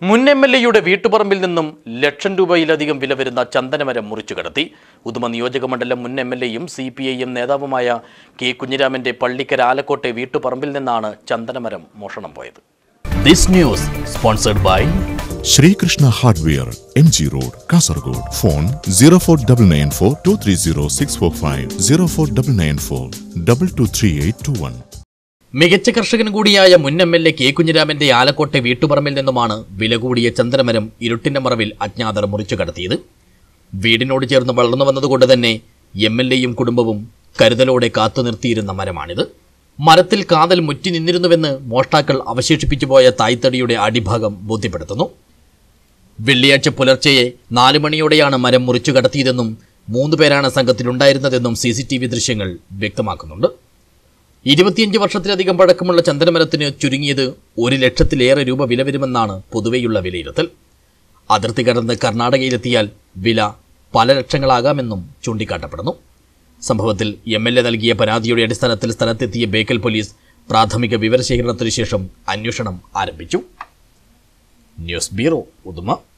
മുൻ എംഎൽഎയുടെ വീട്ടുപറമ്പിൽ നിന്നും ലക്ഷം രൂപയിലധികം വില വരുന്ന ചന്ദനമരം മുറിച്ചു കടത്തി. ഉദുമ നിയോജകമണ്ഡലം മുൻ എംഎൽഎയും സിപിഐഎം നേതാവുമായ കെ കുഞ്ഞിരാമന്റെ പള്ളിക്കര ആലക്കോട്ടെ വീട്ടുപറമ്പിൽ നിന്നാണ് ചന്ദനമരം മോഷണം പോയത്. This news sponsored by Shri Krishna Hardware, MG Road, Kasaragod. Phone 04994 230 645 04994 223821. മികച്ച കർഷകൻ കൂടിയായ മുൻ എംഎൽഎ കെ കുഞ്ഞിരാമന്റെ ആലക്കോട്ടെ വീട്ടുപറമ്പിൽ നിന്നുമാണ് വില കൂടിയ ചന്ദനമരം ഇരുട്ടിന്റെ മറവിൽ അജ്ഞാതർ മുറിച്ചു കടത്തിയത്. വീടിനോട് ചേർന്ന് വളർന്നു വന്നതുകൊണ്ട് തന്നെ എംഎൽഎയും കുടുംബവും കരുതലോടെ കാത്തുനിർത്തിയിരുന്ന മരമാണിത്. മരത്തിൽ കാതൽ മുറ്റി നിന്നിരുന്നുവെന്ന് മോഷ്ടാക്കൾ അവശേഷിപ്പിച്ചുപോയ തായ്തടിയുടെ അടിഭാഗം ബോധ്യപ്പെടുത്തുന്നു. വെള്ളിയാഴ്ച പുലർച്ചെ 4 മണിയോടെയാണ് മരം മുറിച്ചു കടത്തിയതെന്നും 3 പേരാണ് സംഘത്തിലുണ്ടായിരുന്നതെന്നും CCTV ദൃശ്യങ്ങൾ വ്യക്തമാക്കുന്നുണ്ട്. 25 വർഷത്തിലധികം പഴക്കമുള്ള ചന്ദനമരത്തിന് ചുരുങ്ങിയത് 1 ലക്ഷത്തിലേറെ രൂപ വില വരുമെന്നാണ് പൊതുവെയുള്ള വിലയിരുത്തൽ. അതിർത്തി കടന്ന് കർണാടകയിലെത്തിയാൽ വില പല ലക്ഷങ്ങളാകാമെന്നും ചൂണ്ടിക്കാട്ടപ്പെടുന്നു. സംഭവത്തിൽ എംഎൽഎ നൽകിയ പരാതിയുടെ അടിസ്ഥാനത്തിൽ സ്ഥലത്തെത്തിയ ബേക്കൽ പോലീസ് പ്രാഥമിക വിവരശേഖരണത്തിനു ശേഷം അന്വേഷണം ആരംഭിച്ചു. News bureau, Uduma.